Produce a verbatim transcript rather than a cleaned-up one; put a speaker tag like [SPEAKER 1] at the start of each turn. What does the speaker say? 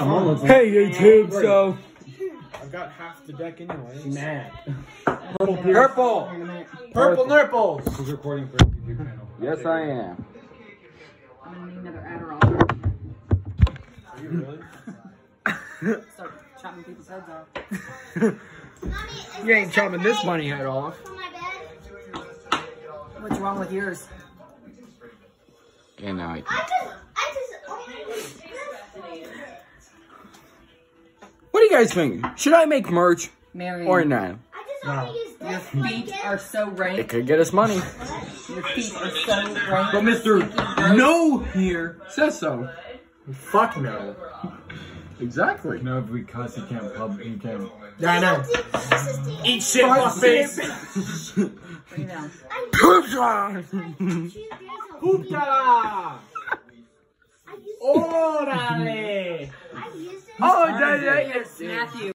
[SPEAKER 1] Someone looks like
[SPEAKER 2] Hey YouTube, so
[SPEAKER 3] I've got half the deck anyway.
[SPEAKER 1] mad.
[SPEAKER 2] purple, purple, purple nurples.
[SPEAKER 1] Who's recording for YouTube channel?
[SPEAKER 2] Yes, I am.
[SPEAKER 4] I'm gonna need another Adderall.
[SPEAKER 3] Are you really?
[SPEAKER 4] Start chopping people's heads off.
[SPEAKER 2] You ain't chopping this bunny head off.
[SPEAKER 4] What's wrong with yours?
[SPEAKER 2] And now I
[SPEAKER 5] I just, I just only.
[SPEAKER 2] What do you guys think? Should I make merch
[SPEAKER 4] Marion,
[SPEAKER 2] or not?
[SPEAKER 5] I just only use
[SPEAKER 4] your
[SPEAKER 5] this for my
[SPEAKER 4] feet
[SPEAKER 5] gift.
[SPEAKER 4] are so
[SPEAKER 2] It
[SPEAKER 4] rank.
[SPEAKER 2] could get us money.
[SPEAKER 4] Your feet are so rank.
[SPEAKER 2] But Mister No here says so.
[SPEAKER 3] Fuck no.
[SPEAKER 2] Exactly.
[SPEAKER 1] No, if we cuss, you can't pub. You can't.
[SPEAKER 3] Yeah, I know. Eat shit,
[SPEAKER 2] Fuck
[SPEAKER 3] my face.
[SPEAKER 4] Bring it down.
[SPEAKER 3] Puta! Órale!
[SPEAKER 5] I used it.
[SPEAKER 2] Oh, that, that,
[SPEAKER 4] Yes, Matthew.